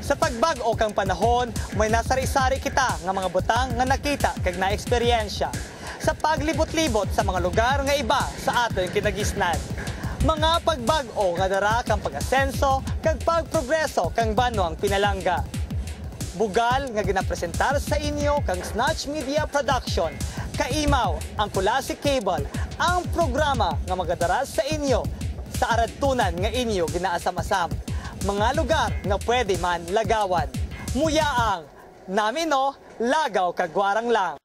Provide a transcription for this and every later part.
Sa pagbag-o kang panahon, may nasari-sari kita nga mga butang nga nakita kag na-eksperyensya. Sa paglibot-libot sa mga lugar nga iba sa ato yung kinagisnan. Mga pagbag-o nga dara kang pag-asenso kag pagprogreso kang banwang pinalangga. Bugal nga ginapresentar sa inyo kang Snatch Media Production. Kaimaw ang Kulasi Cable, ang programa nga magadara sa inyo sa aradtunan nga inyo ginaasam-asam. Mga lugar nga pwede man lagawan. Muyaang Nami Noh, Lagaw kag warang lang.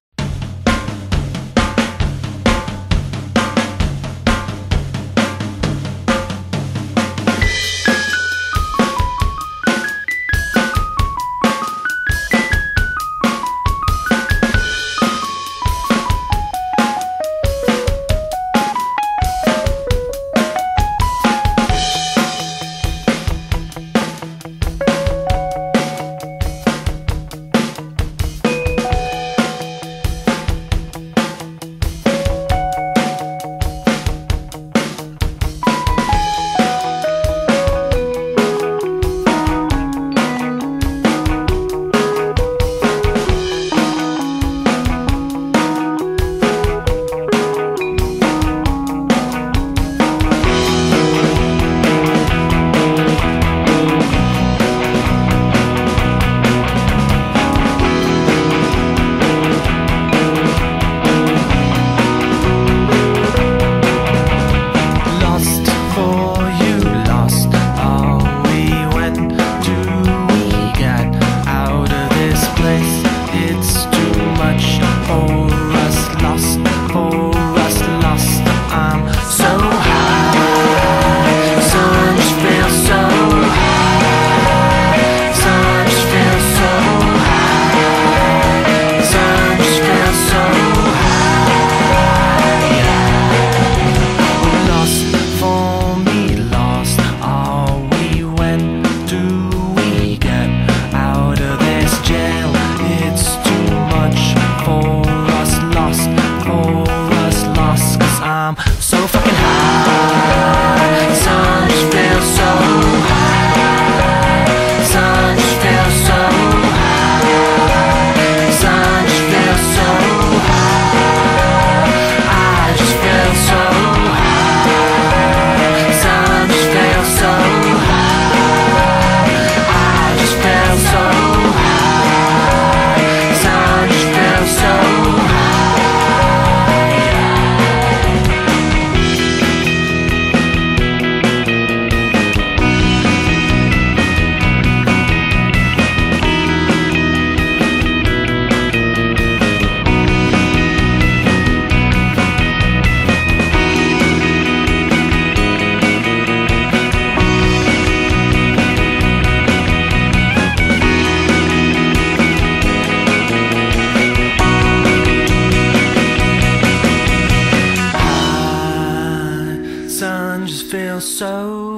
So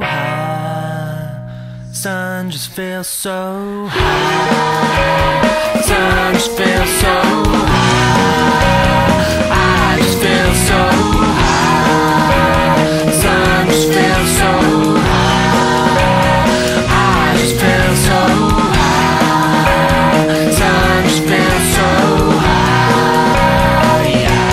high, sun just feels so high, sun just feels so high, I just feel so high, sun just feels so high, I just feel so high, sun just feels so high, yeah.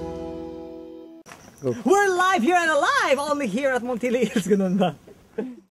We're live here and alive! Only here at Montiliers, ganun ba?